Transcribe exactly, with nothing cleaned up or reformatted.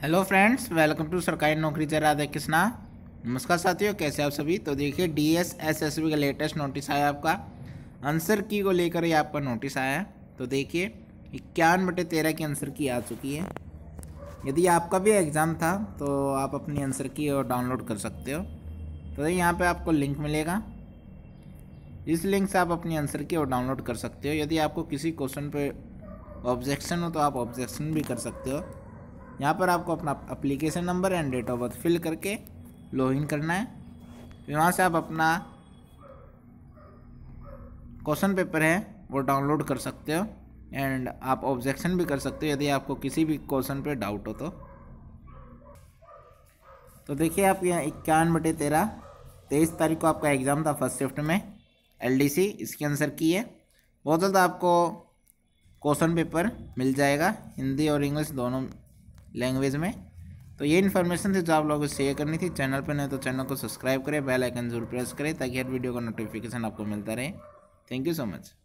Hello friends, welcome to सरकारी नौकरी से राधे कृष्णा। नमस्कार साथियों, कैसे आप सभी। तो देखिए, डीएस एसएसबी का लेटेस्ट नोटिस आया आपका आंसर की को लेकर ये आपका नोटिस आया है। तो देखिए, इक्यावन बटे तेरह की आंसर की आ चुकी है। यदि आपका भी एग्ज़ाम था तो आप अपनी आंसर की और डाउनलोड कर सकते हो। तो यहाँ पे आपको लिंक मिलेगा, इस लिंक से आप अपनी आंसर की और डाउनलोड कर सकते हो। यदि आपको किसी क्वेश्चन पे ऑब्जेक्शन हो तो आप ऑब्जेक्शन भी कर सकते हो। यहाँ पर आपको अपना application number and date of birth fill करके लॉगिन करना है। फिर वहाँ से आप अपना क्वेश्चन पेपर है वो डाउनलोड कर सकते हो एंड आप ऑब्जेक्शन भी कर सकते हो यदि आपको किसी भी क्वेश्चन पे डाउट हो तो। तो देखिए, आप यहाँ इक्यावन बटे तेरह तेईस तारीख को आपका एग्ज़ाम था फर्स्ट शिफ्ट में एलडीसी, इसकी आंसर की है। बहुत जल्द आपको क्वेश्चन पेपर मिल जाएगा हिंदी और इंग्लिश दोनों लैंग्वेज में। तो ये इन्फॉर्मेशन थी जो आप लोगों को शेयर करनी थी। चैनल पर नहीं तो चैनल को सब्सक्राइब करें, बेल आइकन जरूर प्रेस करें ताकि हर वीडियो का नोटिफिकेशन आपको मिलता रहे। Thank you so much.